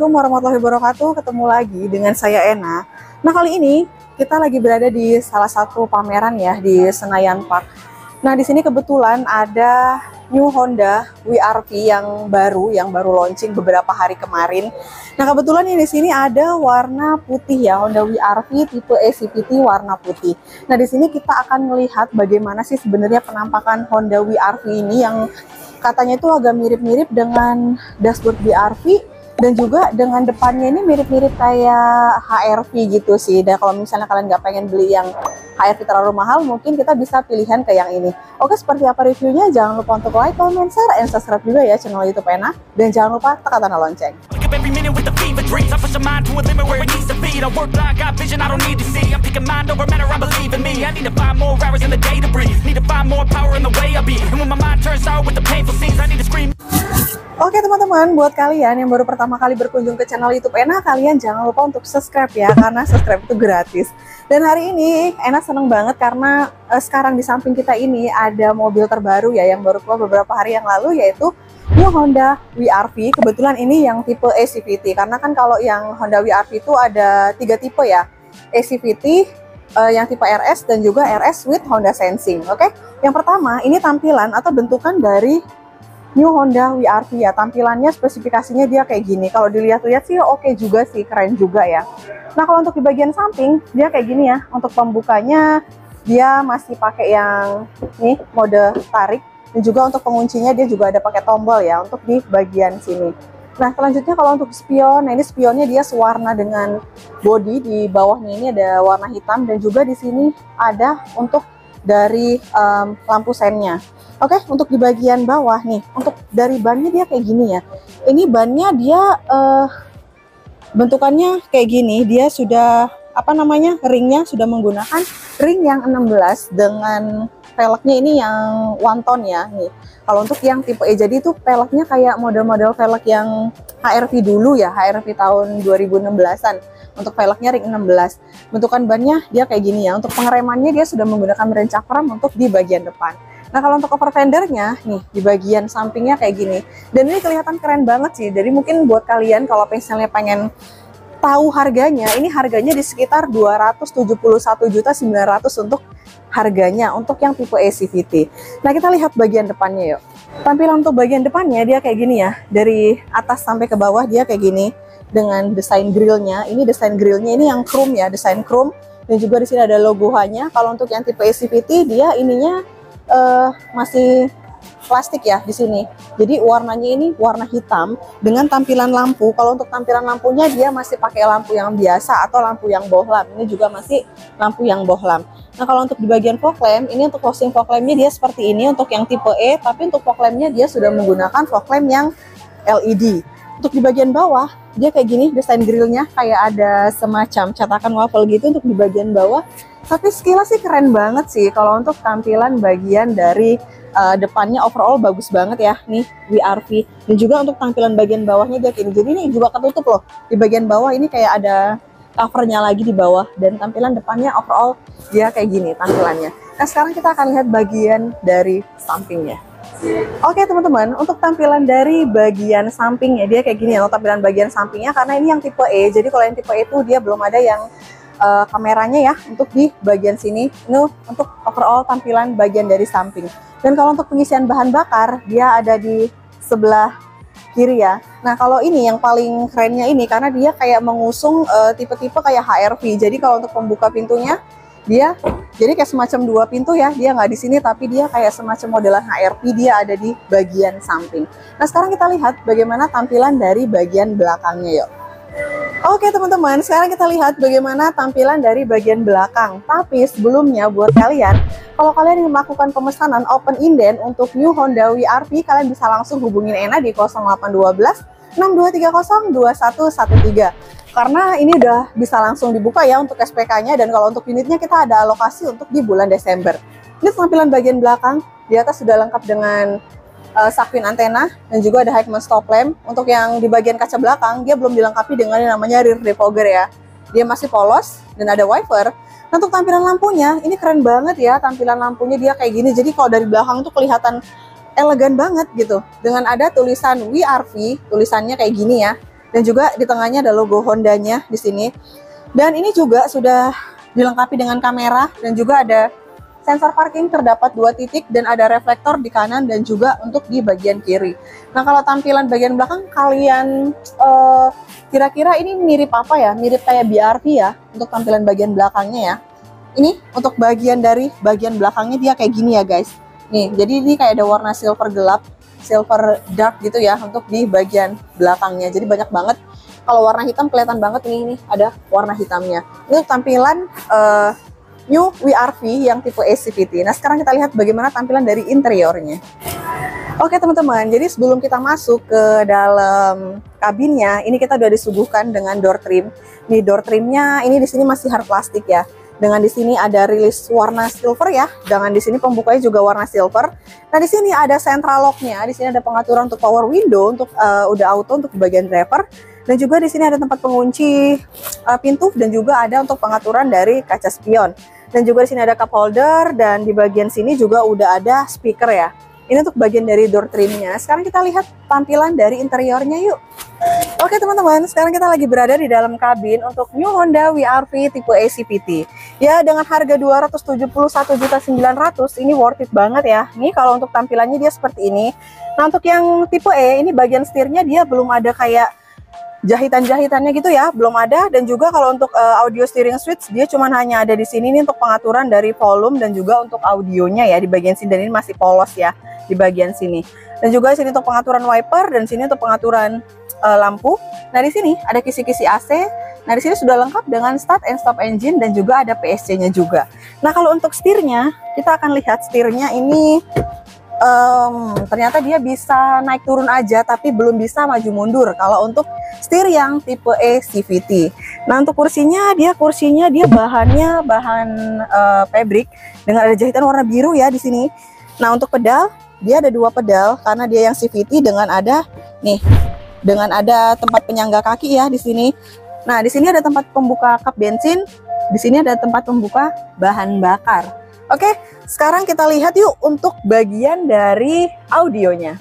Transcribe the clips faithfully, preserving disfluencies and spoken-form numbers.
Assalamualaikum warahmatullahi wabarakatuh. Ketemu lagi dengan saya Ena. Nah, kali ini kita lagi berada di salah satu pameran ya di Senayan Park. Nah, di sini kebetulan ada new Honda W R V yang baru, yang baru launching beberapa hari kemarin. Nah, kebetulan ini di sini ada warna putih ya, Honda W R V tipe E C V T warna putih. Nah, di sini kita akan melihat bagaimana sih sebenarnya penampakan Honda W R V ini yang katanya itu agak mirip-mirip dengan dashboard W R V. Dan juga dengan depannya ini mirip-mirip kayak H R V gitu sih. Dan kalau misalnya kalian nggak pengen beli yang H R V terlalu mahal, mungkin kita bisa pilihan ke yang ini. Oke, seperti apa reviewnya? Jangan lupa untuk like, comment, share, and subscribe juga ya channel YouTube Ena. Dan jangan lupa tekan tanda lonceng. Oke teman-teman, buat kalian yang baru pertama kali berkunjung ke channel YouTube Ena, kalian jangan lupa untuk subscribe ya, karena subscribe itu gratis. Dan hari ini Ena seneng banget karena uh, sekarang di samping kita ini ada mobil terbaru ya, yang baru keluar beberapa hari yang lalu, yaitu new Honda W R V. Kebetulan ini yang tipe E C V T, karena kan kalau yang Honda W R V itu ada tiga tipe ya, E C V T, uh, yang tipe R S, dan juga R S with Honda Sensing. Oke, yang pertama ini tampilan atau bentukan dari new Honda W R V ya. Tampilannya, spesifikasinya dia kayak gini. Kalau dilihat-lihat sih oke okay juga sih, keren juga ya. Nah, kalau untuk di bagian samping dia kayak gini ya. Untuk pembukanya dia masih pakai yang nih mode tarik, dan juga untuk penguncinya dia juga ada pakai tombol ya untuk di bagian sini. Nah, selanjutnya kalau untuk spion, nah ini spionnya dia sewarna dengan body. Di bawahnya ini ada warna hitam, dan juga di sini ada untuk dari um, lampu sennya. Oke, untuk di bagian bawah nih, untuk dari bannya dia kayak gini ya. Ini bannya dia uh, bentukannya kayak gini. Dia sudah apa namanya, ringnya sudah menggunakan ring yang enam belas dengan velgnya ini yang one tone ya nih. Kalau untuk yang tipe E, jadi itu velgnya kayak model-model velg yang H R V dulu ya, H R V tahun dua ribu enam belasan. Untuk velgnya ring enam belas. Bentukan bannya dia kayak gini ya. Untuk pengeremannya dia sudah menggunakan rem cakram untuk di bagian depan. Nah, kalau untuk cover fendernya nih di bagian sampingnya kayak gini. Dan ini kelihatan keren banget sih. Jadi mungkin buat kalian kalau misalnya pengen tahu harganya, ini harganya di sekitar dua ratus tujuh puluh satu juta sembilan ratus ribu untuk harganya untuk yang tipe E C V T. Nah, kita lihat bagian depannya yuk. Tampilan untuk bagian depannya dia kayak gini ya. Dari atas sampai ke bawah dia kayak gini dengan desain grillnya. Ini desain grillnya ini yang chrome ya, desain chrome. Dan juga di sini ada logo H-nya. Kalau untuk yang tipe E C V T dia ininya Uh, masih plastik ya di sini. Jadi warnanya ini warna hitam dengan tampilan lampu. Kalau untuk tampilan lampunya dia masih pakai lampu yang biasa atau lampu yang bohlam. Ini juga masih lampu yang bohlam. Nah, kalau untuk di bagian fog lamp, ini untuk closing fog lampnya dia seperti ini untuk yang tipe E, tapi untuk fog lampnya dia sudah menggunakan fog lamp yang L E D. Untuk di bagian bawah dia kayak gini, desain grillnya kayak ada semacam cetakan waffle gitu untuk di bagian bawah. Tapi sekilas sih keren banget sih. Kalau untuk tampilan bagian dari uh, depannya overall bagus banget ya nih W R V. Dan juga untuk tampilan bagian bawahnya dia kayak gini. Jadi ini juga ketutup loh. Di bagian bawah ini kayak ada covernya lagi di bawah. Dan tampilan depannya overall dia kayak gini tampilannya. Nah, sekarang kita akan lihat bagian dari sampingnya. Oke teman-teman, untuk tampilan dari bagian sampingnya dia kayak gini ya. Untuk tampilan bagian sampingnya, karena ini yang tipe E. Jadi kalau yang tipe E itu dia belum ada yang Uh, kameranya ya untuk di bagian sini. Ini untuk overall tampilan bagian dari samping. Dan kalau untuk pengisian bahan bakar dia ada di sebelah kiri ya. Nah, kalau ini yang paling kerennya ini karena dia kayak mengusung tipe-tipe uh, kayak H R V. Jadi kalau untuk pembuka pintunya dia jadi kayak semacam dua pintu ya. Dia nggak di sini tapi dia kayak semacam modelan H R V, dia ada di bagian samping. Nah, sekarang kita lihat bagaimana tampilan dari bagian belakangnya yuk. Oke teman-teman, sekarang kita lihat bagaimana tampilan dari bagian belakang. Tapi sebelumnya buat kalian, kalau kalian ingin melakukan pemesanan open inden untuk new Honda W R V, kalian bisa langsung hubungin Ena di nol delapan satu dua enam dua tiga nol dua satu satu tiga. Karena ini udah bisa langsung dibuka ya untuk S P K-nya, dan kalau untuk unitnya kita ada alokasi untuk di bulan Desember. Ini tampilan bagian belakang, di atas sudah lengkap dengan Uh, sakwin antena, dan juga ada Heckman stop lamp. Untuk yang di bagian kaca belakang dia belum dilengkapi dengan yang namanya rear defogger ya, dia masih polos dan ada wiper. Nah, untuk tampilan lampunya ini keren banget ya, tampilan lampunya dia kayak gini. Jadi kalau dari belakang tuh kelihatan elegan banget gitu, dengan ada tulisan W R V, tulisannya kayak gini ya. Dan juga di tengahnya ada logo Hondanya di sini. Dan ini juga sudah dilengkapi dengan kamera dan juga ada sensor parking, terdapat dua titik dan ada reflektor di kanan dan juga untuk di bagian kiri. Nah, kalau tampilan bagian belakang kalian kira-kira uh, ini mirip apa ya? Mirip kayak B R V ya untuk tampilan bagian belakangnya ya. Ini untuk bagian dari bagian belakangnya dia kayak gini ya guys. Nih, jadi ini kayak ada warna silver gelap, silver dark gitu ya untuk di bagian belakangnya. Jadi banyak banget. Kalau warna hitam kelihatan banget ini, ini ada warna hitamnya. Ini tampilan uh, New W R V yang tipe A C V T. Nah, sekarang kita lihat bagaimana tampilan dari interiornya. Oke teman-teman, jadi sebelum kita masuk ke dalam kabinnya, ini kita udah disuguhkan dengan door trim. Nih door trimnya ini di sini masih hard plastik ya. Dengan di sini ada rilis warna silver ya. Dengan di sini pembukanya juga warna silver. Nah, di sini ada central lock-nya. Di sini ada pengaturan untuk power window, untuk uh, udah auto untuk bagian driver. Dan juga di sini ada tempat pengunci uh, pintu dan juga ada untuk pengaturan dari kaca spion. Dan juga di sini ada cup holder dan di bagian sini juga udah ada speaker ya. Ini untuk bagian dari door trimnya. Sekarang kita lihat tampilan dari interiornya yuk. Oke teman-teman, sekarang kita lagi berada di dalam kabin untuk New Honda W R V tipe A C V T. Ya, dengan harga dua ratus tujuh puluh satu juta sembilan ratus ribu ini worth it banget ya. Nih kalau untuk tampilannya dia seperti ini. Nah, untuk yang tipe E ini bagian setirnya dia belum ada kayak jahitan-jahitannya gitu ya, belum ada. Dan juga kalau untuk uh, audio steering switch dia cuma hanya ada di sini nih untuk pengaturan dari volume dan juga untuk audionya ya di bagian sini, dan ini masih polos ya di bagian sini. Dan juga sini untuk pengaturan wiper dan sini untuk pengaturan uh, lampu. Nah, di sini ada kisi-kisi A C. Nah, di sini sudah lengkap dengan start and stop engine dan juga ada P S C-nya juga. Nah, kalau untuk setirnya, kita akan lihat setirnya ini um, ternyata dia bisa naik turun aja tapi belum bisa maju mundur kalau untuk setir yang tipe A C V T. Nah, untuk kursinya dia kursinya dia bahannya bahan uh, fabric dengan ada jahitan warna biru ya di sini. Nah, untuk pedal dia ada dua pedal karena dia yang C V T dengan ada nih dengan ada tempat penyangga kaki ya di sini. Nah, di sini ada tempat pembuka kap bensin, di sini ada tempat pembuka bahan bakar. Oke, sekarang kita lihat yuk untuk bagian dari audionya.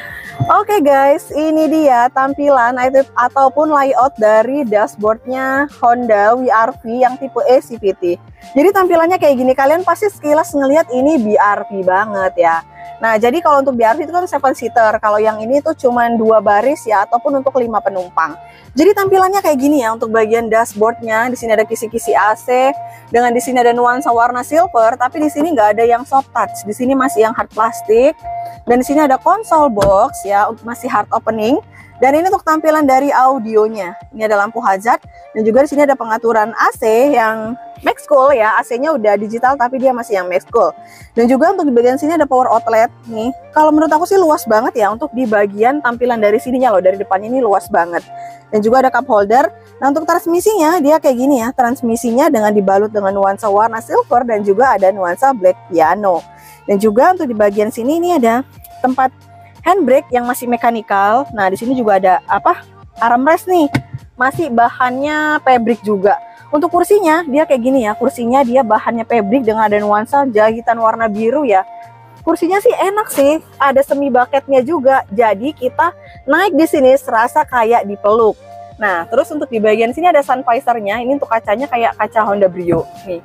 Oke guys, ini dia tampilan ataupun layout dari dashboardnya Honda W R V yang tipe A C V T. Jadi tampilannya kayak gini, kalian pasti sekilas ngelihat ini B R V banget ya. Nah, jadi kalau untuk B R V itu kan seven seater, kalau yang ini tuh cuman dua baris ya, ataupun untuk lima penumpang. Jadi tampilannya kayak gini ya untuk bagian dashboardnya. Di sini ada kisi-kisi A C, dengan di sini ada nuansa warna silver, tapi di sini nggak ada yang soft touch. Di sini masih yang hard plastik. Dan di sini ada console box ya, masih hard opening. Dan ini untuk tampilan dari audionya. Ini ada lampu hazard dan juga di sini ada pengaturan A C yang max cool ya. A C-nya udah digital tapi dia masih yang max cool. Dan juga untuk di bagian sini ada power outlet nih. Kalau menurut aku sih luas banget ya untuk di bagian tampilan dari sininya loh, dari depannya ini luas banget. Dan juga ada cup holder. Nah, untuk transmisinya dia kayak gini ya. Transmisinya dengan dibalut dengan nuansa warna silver dan juga ada nuansa black piano. Dan juga untuk di bagian sini ini ada tempat handbrake yang masih mekanikal. Nah, di sini juga ada apa? Armrest nih. Masih bahannya fabric juga. Untuk kursinya dia kayak gini ya. Kursinya dia bahannya fabric dengan ada nuansa jahitan warna biru ya. Kursinya sih enak sih. Ada semi bucketnya juga. Jadi kita naik di sini serasa kayak dipeluk. Nah, terus untuk di bagian sini ada sun visor-nya. Ini untuk kacanya kayak kaca Honda Brio nih.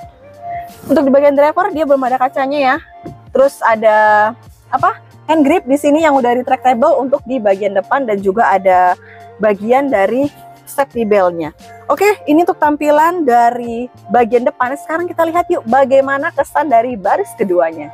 Untuk di bagian driver dia belum ada kacanya ya. Terus ada apa? Hand grip di sini yang udah retractable untuk di bagian depan dan juga ada bagian dari safety belt-nya. Oke, ini untuk tampilan dari bagian depan. Sekarang kita lihat yuk bagaimana kesan dari baris keduanya.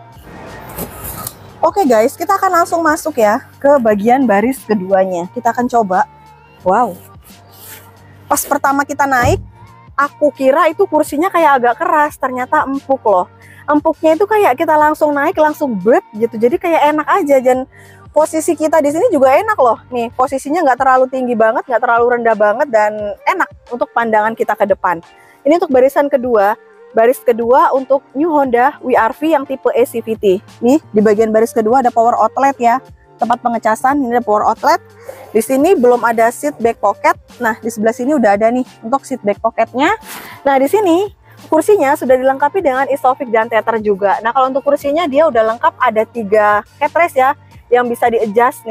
Oke guys, kita akan langsung masuk ya ke bagian baris keduanya. Kita akan coba. Wow. Pas pertama kita naik, aku kira itu kursinya kayak agak keras, ternyata empuk loh. Empuknya itu kayak kita langsung naik langsung berat gitu, jadi kayak enak aja. Dan posisi kita di sini juga enak loh. Nih posisinya nggak terlalu tinggi banget, nggak terlalu rendah banget, dan enak untuk pandangan kita ke depan. Ini untuk barisan kedua. Baris kedua untuk New Honda W R V yang tipe A C V T. Nih di bagian baris kedua ada power outlet ya, tempat pengecasan. Ini ada power outlet. Di sini belum ada seat back pocket. Nah di sebelah sini udah ada nih untuk seat back pocketnya. Nah di sini kursinya sudah dilengkapi dengan Isofix dan tether juga. Nah kalau untuk kursinya dia udah lengkap, ada tiga headrest ya yang bisa di adjust nih.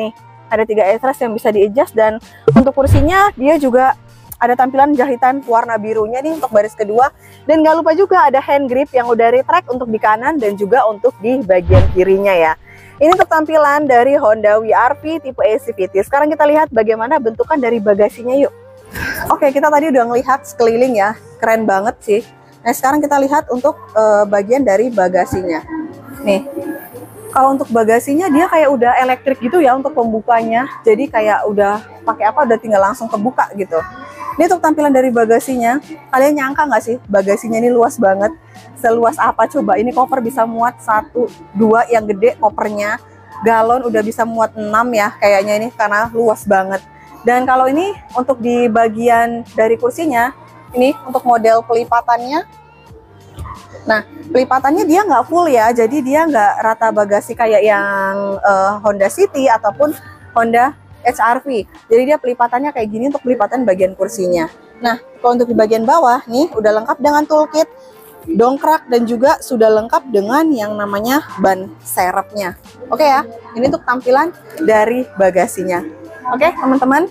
Ada tiga headrest yang bisa di-adjust, dan untuk kursinya dia juga ada tampilan jahitan warna birunya nih untuk baris kedua. Dan nggak lupa juga ada hand grip yang udah retract untuk di kanan dan juga untuk di bagian kirinya ya. Ini untuk tampilan dari Honda W R V tipe A C V T. Sekarang kita lihat bagaimana bentukan dari bagasinya yuk. Oke, kita tadi udah ngelihat sekeliling ya, keren banget sih. Nah, sekarang kita lihat untuk uh, bagian dari bagasinya. Nih, kalau untuk bagasinya dia kayak udah elektrik gitu ya untuk pembukanya. Jadi kayak udah pakai apa udah tinggal langsung kebuka gitu. Ini untuk tampilan dari bagasinya. Kalian nyangka nggak sih bagasinya ini luas banget? Seluas apa coba? Ini koper bisa muat satu, dua yang gede kopernya. Galon udah bisa muat enam ya kayaknya ini karena luas banget. Dan kalau ini untuk di bagian dari kursinya, ini untuk model pelipatannya. Nah, pelipatannya dia nggak full ya, jadi dia nggak rata bagasi kayak yang uh, Honda City ataupun Honda H R V. Jadi dia pelipatannya kayak gini untuk pelipatan bagian kursinya. Nah, kalau untuk di bagian bawah nih udah lengkap dengan toolkit, dongkrak, dan juga sudah lengkap dengan yang namanya ban serepnya. Oke ya, ini untuk tampilan dari bagasinya. Oke teman-teman.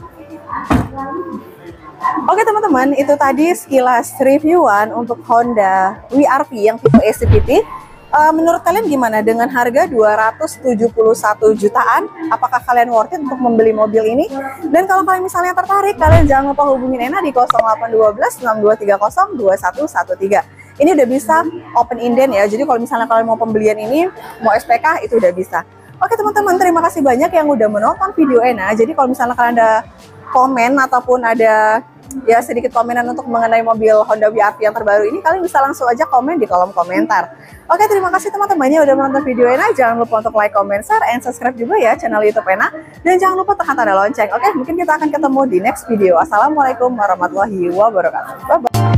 Oke teman-teman, itu tadi sekilas reviewan untuk Honda W R V yang tipe A C V T. Uh, menurut kalian gimana dengan harga dua ratus tujuh puluh satu jutaan? Apakah kalian worth it untuk membeli mobil ini? Dan kalau kalian misalnya tertarik, kalian jangan lupa hubungin Ena di nol delapan satu dua enam dua tiga nol dua satu satu tiga. Ini udah bisa open inden ya. Jadi kalau misalnya kalian mau pembelian ini, mau S P K, itu udah bisa. Oke teman-teman, terima kasih banyak yang udah menonton video Ena. Jadi kalau misalnya kalian ada komen ataupun ada ya sedikit komenan untuk mengenai mobil Honda W R V yang terbaru ini, kalian bisa langsung aja komen di kolom komentar. Oke, terima kasih teman-teman yang udah menonton video Ena. Jangan lupa untuk like, comment, share, and subscribe juga ya channel YouTube Ena. Dan jangan lupa tekan tanda lonceng. Oke, mungkin kita akan ketemu di next video. Assalamualaikum warahmatullahi wabarakatuh. Bye-bye.